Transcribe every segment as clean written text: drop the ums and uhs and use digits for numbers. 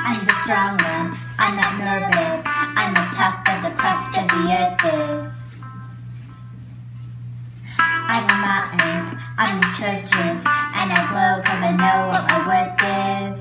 I'm the strong one, I'm not nervous. I'm as tough as the crust of the earth is. I'm the mountains, I'm the churches, and I glow cause I know what my worth is.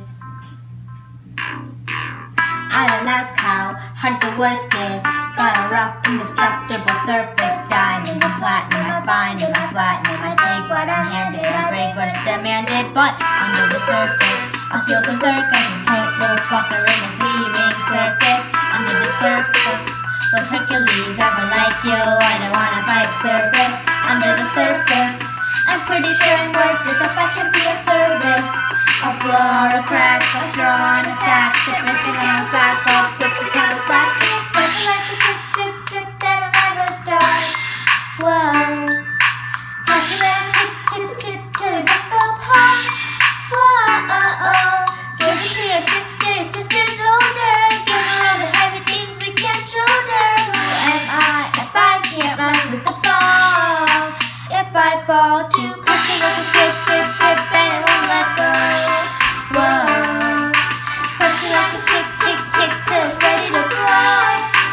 I don't ask how hard the work is. Got a rough, indestructible surface. Diamonds and platinum, I find in my platinum. I take what I'm handed, I break what's demanded. But under the surface, I feel berserk as a tightrope walker in a three-ring circus. Under the surface, was Hercules ever like you? I don't wanna fight circus. Under the surface, I'm pretty sure I'm worthless if I can be of service. A flaw or a crack, a straw and a stack, sickness and a slack, off which the candles back. But like a drip, drip, drip that'll never start. Whoa. Pressure that tip, tip, tip till your breath go pop. Whoa. Give it to your sister's older. Give her all the heavy things we can't shoulder. Who am I if I can't run with the fall? If I fall too close to the drip, drip, drip, and it won't let go. Whoa, pressure like a tick, tick, tick till it's ready to blow.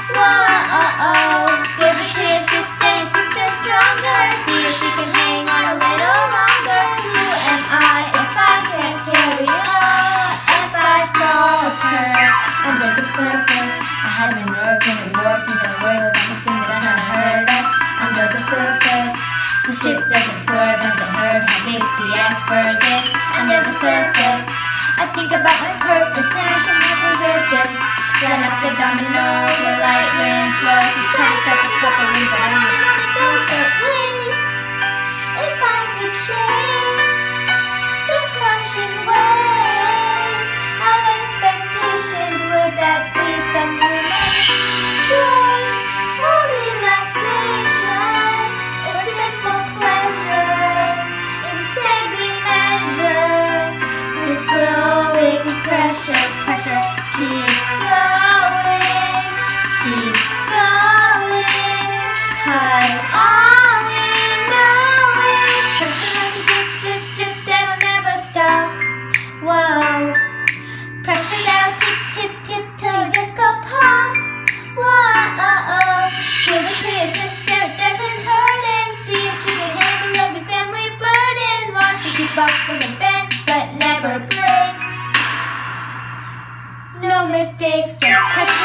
Whoa, give it to your sister stronger. See if she can hang on a little longer. Who am I if I can't carry on? If I falter under the surface, I had my nerves and remorse and the world of everything that I heard of. Under the surface, the ship doesn't swerve as it heard how big the iceberg is. Under the surface, I think about my purpose and my preservatives. Run up the domino, the light wind flows. It's trying to cut the slippery, but I'm not perfectly. If I could change the crushing waves of expectations, would that free some room and joy or relaxation or simple pleasure? Instead we measure this growing pressure keeps growing, keeps going, 'cause all we know is pressure like a drip, drip, drip that'll never stop. Whoa, pressure that'll tip, tip, tip till you just go pop. Whoa, give it to your sister, it doesn't hurt, and see if she can handle every family burden. Watch her keep buckles and bends, but never breaks. No mistakes, just pressure.